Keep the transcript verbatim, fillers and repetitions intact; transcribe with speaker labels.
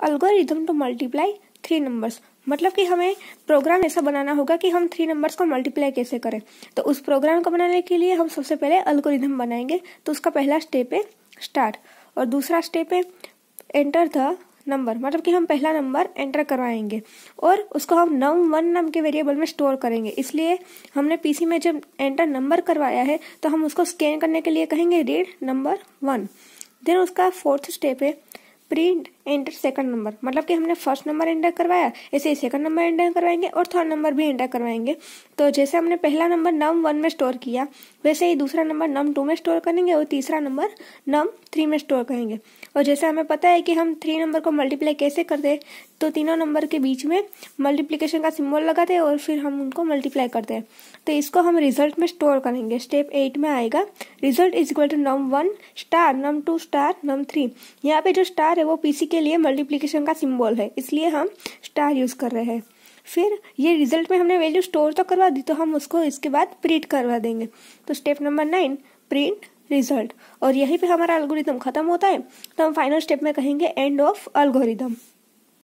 Speaker 1: Algorithm to multiply three numbers, मतलब कि हमें प्रोग्राम ऐसा बनाना होगा कि हम थ्री नंबर्स को मल्टीप्लाई कैसे करें। तो उस प्रोग्राम को बनाने के लिए हम सबसे पहले एल्गोरिथम बनाएंगे। तो उसका पहला स्टेप है स्टार्ट और दूसरा स्टेप है एंटर द नंबर, मतलब कि हम पहला नंबर एंटर करवाएंगे और उसको हम नम वन नाम के वेरिएबल में स्टोर करेंगे। इसलिए हमने पीसी में जब एंटर नंबर करवाया है तो हम उसको स्कैन करने के लिए कहेंगे रीड नंबर वन। देन उसका फोर्थ स्टेप है प्रिंट एंटर सेकंड नंबर, मतलब कि हमने फर्स्ट नंबर एंटर करवाया, ऐसे ही सेकंड नंबर एंटर करवाएंगे और थर्ड नंबर भी एंटर करवाएंगे। तो जैसे हमने पहला नंबर नम वन में स्टोर किया वैसे ही दूसरा नंबर नम टू में स्टोर करेंगे और तीसरा नंबर नम थ्री में स्टोर करेंगे। और जैसे हमें पता है कि हम थ्री नंबर को मल्टीप्लाई कैसे करते हैं, तो तीनों नंबर के बीच में मल्टीप्लिकेशन का सिंबल लगाते हैं और फिर हम उनको मल्टीप्लाई करते हैं। तो इसको हम रिजल्ट में स्टोर करेंगे। स्टेप एट में आएगा result is equal to num one star num two star num three. यहाँ पे जो स्टार है वो पीसी के लिए मल्टीप्लिकेशन का सिंबल है, इसलिए हम स्टार यूज कर रहे हैं। फिर ये रिजल्ट में हमने वैल्यू स्टोर तो करवा दी, तो हम उसको इसके बाद प्रिंट करवा देंगे। तो step number nine print result, और यहीं पे हमारा एल्गोरिथम खत्म होता है। तो हम फाइनल स्टेप में कहेंगे एंड ऑफ एल्गोरिथम।